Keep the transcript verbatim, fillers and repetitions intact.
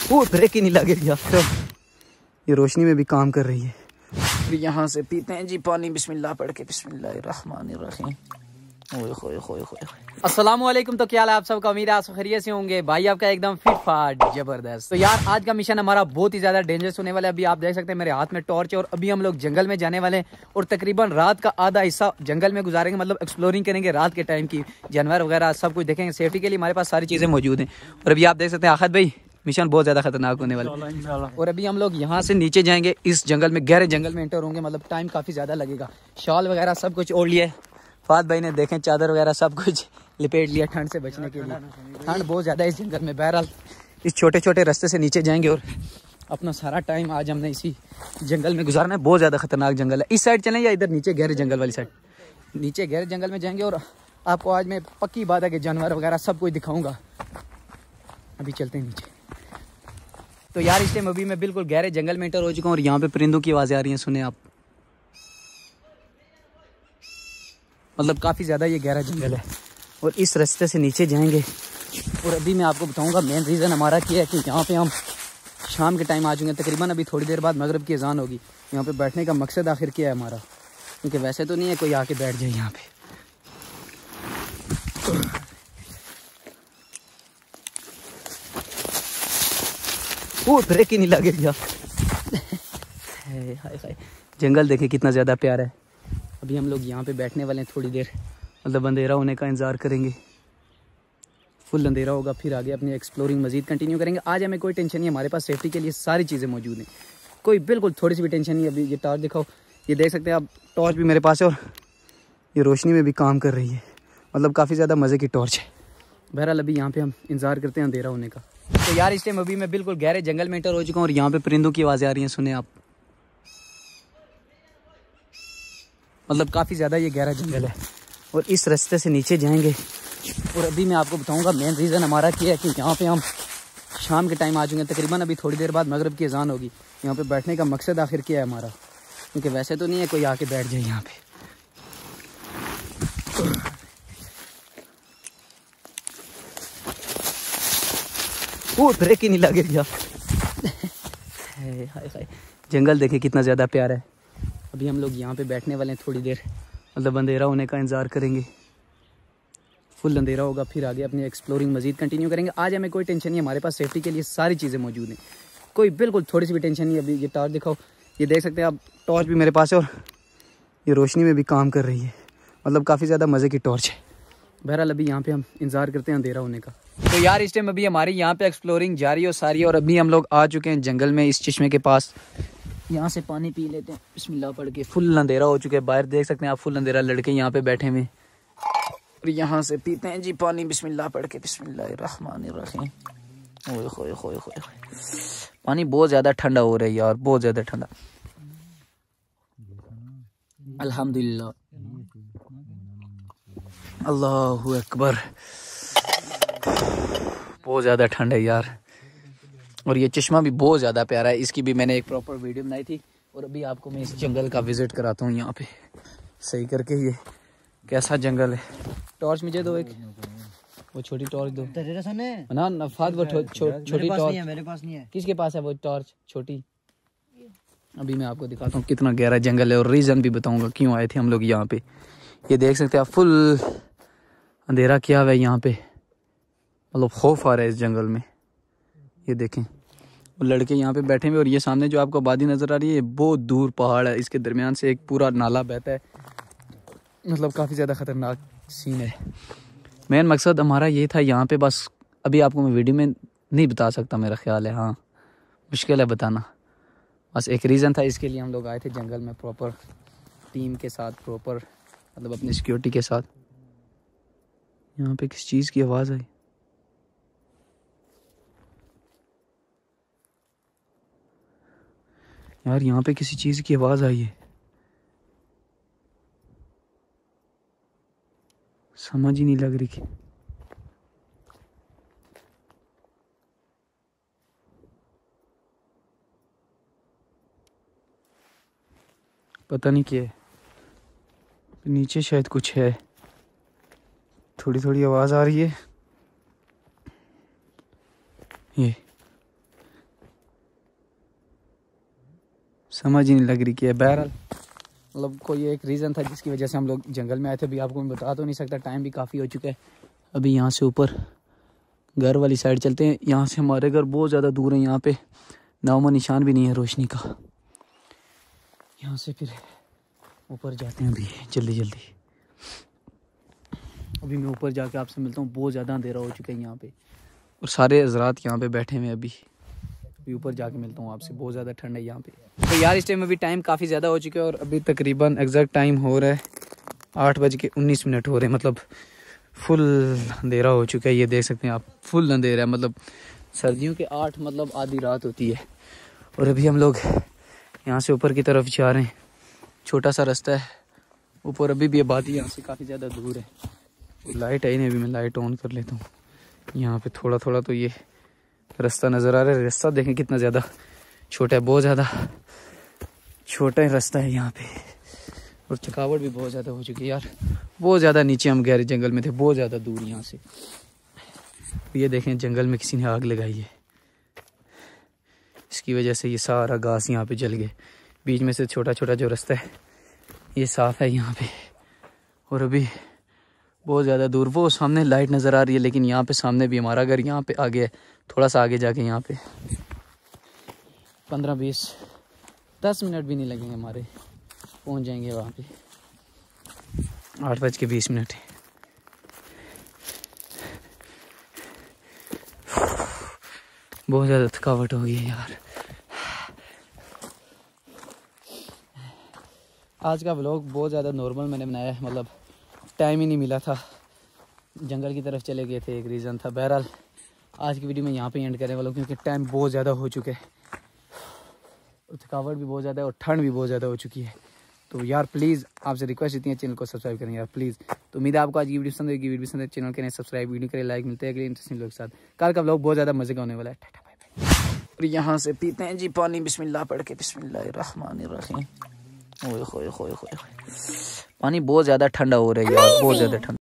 वो ब्रेक ही नहीं लगे यार। ये रोशनी में भी काम कर रही है। फिर यहाँ से पीते हैं जी पानी, बिस्मिल्लाह पढ़ के, बिस्मिल्लाहिर्रहमानिर्रहीम। ओए होए होए होए। अस्सलाम वालेकुम। तो क्या हाल है आप सबका? उम्मीद है आप सब खैरियत से होंगे। भाई आपका एकदम फिट फाट जबरदस्त। तो यार आज का मिशन हमारा बहुत ही ज्यादा डेंजरस होने वाला है। अभी आप देख सकते हैं मेरे हाथ में टॉर्च है और अभी हम लोग जंगल में जाने वाले हैं और तकरीबन रात का आधा हिस्सा जंगल में गुजारेंगे, मतलब एक्सप्लोरिंग करेंगे रात के टाइम की, जानवर वगैरह सब कुछ देखेंगे। सेफ्टी के लिए हमारे पास सारी चीजें मौजूद हैं। और अभी आप देख सकते हैं आखिर भाई मिशन बहुत ज्यादा खतरनाक होने वाला है। और अभी हम लोग यहाँ से नीचे जाएंगे, इस जंगल में, गहरे जंगल में एंटर होंगे, मतलब टाइम काफी ज्यादा लगेगा। शॉल वगैरह सब कुछ ओढ़ लिया है। फाद भाई ने देखें चादर वगैरह सब कुछ लिपेट लिया ठंड से बचने के लिए। ठंड बहुत ज्यादा है इस जंगल में। बहरहाल इस छोटे छोटे रास्ते से नीचे जाएंगे और अपना सारा टाइम आज हमने इसी जंगल में गुजारना है। बहुत ज्यादा खतरनाक जंगल है। इस साइड चलें या इधर नीचे गहरे जंगल वाली साइड? नीचे गहरे जंगल में जाएंगे और आपको आज मैं पक्की बात है कि जानवर वगैरह सब कुछ दिखाऊंगा। अभी चलते हैं नीचे। तो यार इस टाइम अभी मैं बिल्कुल गहरे जंगल में एंटर हो चुका हूँ और यहाँ पे परिंदों की आवाज़ें आ रही हैं, सुने आप। मतलब काफ़ी ज़्यादा ये गहरा जंगल है और इस रास्ते से नीचे जाएंगे। और अभी मैं आपको बताऊंगा मेन रीज़न हमारा क्या है कि यहाँ पे हम शाम के टाइम आ चुके हैं। तकरीबन अभी थोड़ी देर बाद मगरिब की अजान होगी। यहाँ पे बैठने का मकसद आखिर क्या है हमारा, क्योंकि वैसे तो नहीं है कोई आके बैठ जाए यहाँ पे। वो ब्रेक ही नहीं लगे यार। हाय हाय, जंगल देखे कितना ज़्यादा प्यारा है। अभी हम लोग यहाँ पे बैठने वाले हैं थोड़ी देर, मतलब अंधेरा होने का इंतज़ार करेंगे। फुल अंधेरा होगा फिर आगे अपनी एक्सप्लोरिंग मजीद कंटिन्यू करेंगे। आज हमें कोई टेंशन नहीं है, हमारे पास सेफ्टी के लिए सारी चीज़ें मौजूद हैं। कोई बिल्कुल थोड़ी सी भी टेंशन नहीं है। अभी ये टॉर्च दिखाओ, ये देख सकते हैं आप, टॉर्च भी मेरे पास है और ये रोशनी में भी काम कर रही है। मतलब काफ़ी ज़्यादा मज़े की टॉर्च है। बहरहाल अभी यहाँ पे हम इंतज़ार करते हैं अंधेरा होने का। तो यार इस टाइम अभी मैं बिल्कुल गहरे जंगल में एंटर हो चुका हूँ और यहाँ पे परिंदों की आवाज़ें आ रही हैं, सुने आप। मतलब काफ़ी ज़्यादा ये गहरा जंगल है और इस रास्ते से नीचे जाएंगे। और अभी मैं आपको बताऊंगा मेन रीज़न हमारा क्या है कि यहाँ पे हम शाम के टाइम आ चुके हैं। तकरीबन अभी थोड़ी देर बाद मगरिब की अजान होगी। यहाँ पे बैठने का मकसद आखिर क्या है हमारा, क्योंकि वैसे तो नहीं है कोई आके बैठ जाए यहाँ पे। वो ब्रेक ही नहीं लगे यार। हाय हाय, जंगल देखे कितना ज़्यादा प्यारा है। अभी हम लोग यहाँ पे बैठने वाले हैं थोड़ी देर, मतलब अंधेरा होने का इंतज़ार करेंगे। फुल अंधेरा होगा फिर आगे अपनी एक्सप्लोरिंग मजीद कंटिन्यू करेंगे। आज हमें कोई टेंशन नहीं है, हमारे पास सेफ्टी के लिए सारी चीज़ें मौजूद हैं। कोई बिल्कुल थोड़ी सी भी टेंशन नहीं है। अभी ये टॉर्च दिखाओ, ये देख सकते हैं आप, टॉर्च भी मेरे पास है और ये रोशनी में भी काम कर रही है। मतलब काफ़ी ज़्यादा मज़े की टॉर्च है। बहरहाल अभी यहाँ पे हम इंतज़ार करते हैं अंधेरा होने का। तो यार इस टाइम अभी हमारी यहाँ पे एक्सप्लोरिंग जारी और सारी, और अभी हम लोग आ चुके हैं जंगल में, इस चश्मे के पास। यहाँ से पानी पी लेते हैं बिस्मिल्लाह पढ़ के। फुल अंधेरा हो चुका है, बाहर देख सकते हैं आप, फुल अंधेरा। लड़के यहाँ पे बैठे हुए और यहाँ से पीते हैं जी पानी, बिस्मिल्लाह पढ़ के, बिस्मिल्लाहिर्रहमानिर्रहीम। ओए होए होए होए। पानी बहुत ज़्यादा ठंडा हो रहा है यार, बहुत ज़्यादा ठंडा। अल्हम्दुलिल्लाह, अल्लाहु अकबर। बहुत ज़्यादा ठंड है यार। और ये चश्मा भी बहुत ज़्यादा प्यारा है। इसकी भी मैंने एक प्रॉपर वीडियो बनाई थी और अभी आपको मैं इस जंगल का विजिट कराता हूँ यहाँ पे सही करके। ये कैसा जंगल है। टॉर्च मुझे दो एक, वो छोटी टॉर्च दो ना नफाद, वो छोटी टॉर्च मेरे पास नहीं है। किसके पास है वो टॉर्च छोटी? अभी मैं आपको दिखाता हूँ कितना गहरा जंगल है और रीज़न भी बताऊँगा क्यों आए थे हम लोग यहाँ पे। ये देख सकते हैं आप, फुल अंधेरा किया हुआ है यहाँ पे। मतलब खौफ आ रहा है इस जंगल में। ये देखें वो लड़के यहाँ पे बैठे हुए और ये सामने जो आपको आबादी नज़र आ रही है, बहुत दूर पहाड़ है, इसके दरमियान से एक पूरा नाला बहता है। मतलब काफ़ी ज़्यादा ख़तरनाक सीन है। मेन मकसद हमारा ये था यहाँ पे, बस अभी आपको मैं वीडियो में नहीं बता सकता, मेरा ख्याल है। हाँ मुश्किल है बताना। बस एक रीज़न था, इसके लिए हम लोग आए थे जंगल में प्रॉपर टीम के साथ, प्रॉपर मतलब अपनी सिक्योरिटी के साथ। यहाँ पे किस चीज़ की आवाज़ आई? यार यहाँ पे किसी चीज़ की आवाज़ आई है, समझ ही नहीं लग रही कि पता नहीं क्या है। नीचे शायद कुछ है, थोड़ी थोड़ी आवाज़ आ रही है। ये समझ ही नहीं लग रही कि है। बहरहाल मतलब कोई एक रीज़न था जिसकी वजह से हम लोग जंगल में आए थे। अभी आपको मैं बता तो नहीं सकता, टाइम भी काफ़ी हो चुका है। अभी यहाँ से ऊपर घर वाली साइड चलते हैं। यहाँ से हमारे घर बहुत ज़्यादा दूर है, यहाँ पे नामो निशान भी नहीं है रोशनी का। यहाँ से फिर ऊपर जाते हैं अभी जल्दी जल्दी। अभी मैं ऊपर जाके आपसे मिलता हूँ। बहुत ज़्यादा अंधेरा हो चुका है यहाँ पे और सारे हजरात यहाँ पे बैठे हुए हैं। अभी अभी ऊपर जाके मिलता हूँ आपसे। बहुत ज़्यादा ठंड है यहाँ पे। तो यार इस टाइम अभी टाइम काफ़ी ज़्यादा हो चुका है और अभी तकरीबन एग्जैक्ट टाइम हो रहा है आठ बज के उन्नीस मिनट हो रहे हैं। मतलब फुल अंधेरा हो चुका है, ये देख सकते हैं आप। फुल अंधेरा है, मतलब सर्दियों के आठ मतलब आधी रात होती है। और अभी हम लोग यहाँ से ऊपर की तरफ जा रहे हैं। छोटा सा रास्ता है ऊपर, अभी भी आबादी यहाँ से काफ़ी ज़्यादा दूर है। लाइट आई नहीं, अभी मैं लाइट ऑन कर लेता हूँ। यहाँ पे थोड़ा थोड़ा तो ये रास्ता नज़र आ रहा है। रास्ता देखें कितना ज़्यादा छोटा है, बहुत ज़्यादा छोटा ही रास्ता है यहाँ पे। और थकावट भी बहुत ज़्यादा हो चुकी है यार। बहुत ज़्यादा नीचे हम गहरे जंगल में थे, बहुत ज़्यादा दूर यहाँ से। ये देखें जंगल में किसी ने आग लगाई है, इसकी वजह से ये सारा घास यहाँ पे जल गए। बीच में से छोटा छोटा जो रास्ता है ये साफ़ है यहाँ पे। और अभी बहुत ज़्यादा दूर वो सामने लाइट नज़र आ रही है, लेकिन यहाँ पे सामने भी हमारा घर यहाँ पे आगे है। थोड़ा सा आगे जाके यहाँ पे पंद्रह बीस दस मिनट भी नहीं लगेंगे हमारे, पहुँच जाएंगे वहाँ पे। आठ बज के बीस मिनट है। बहुत ज़्यादा थकावट हो गई है यार। आज का व्लॉग बहुत ज़्यादा नॉर्मल मैंने बनाया है, मतलब टाइम ही नहीं मिला था। जंगल की तरफ चले गए थे, एक रीज़न था। बहरहाल आज की वीडियो में यहाँ पे एंड करने वाला हूँ क्योंकि टाइम बहुत ज़्यादा हो चुका है और थकावट भी बहुत ज़्यादा है और ठंड भी बहुत ज़्यादा हो चुकी है। तो यार प्लीज़ आपसे रिक्वेस्ट इतनी है, चैनल को सब्सक्राइब करें यार प्लीज़। तो उम्मीद है आपको आज की वीडियो पसंद होगी। वीडियो पसंद है चैनल करें सब्सक्राइब, वीडियो करें लाइक। मिलते हैं अगले इंटरेस्टिंग लोग के साथ। कल का व्लॉग बहुत ज़्यादा मजे का होने वाला है। Tata bye bye. और यहाँ से पीते हैं जी पानी बिस्मिल्लाह पढ़ के। बिस्मिल्लाहिर्रहमानिर्रहीम। ओए होए होए होए, पानी बहुत ज़्यादा ठंडा हो रहा है यार, बहुत ज़्यादा ठंडा।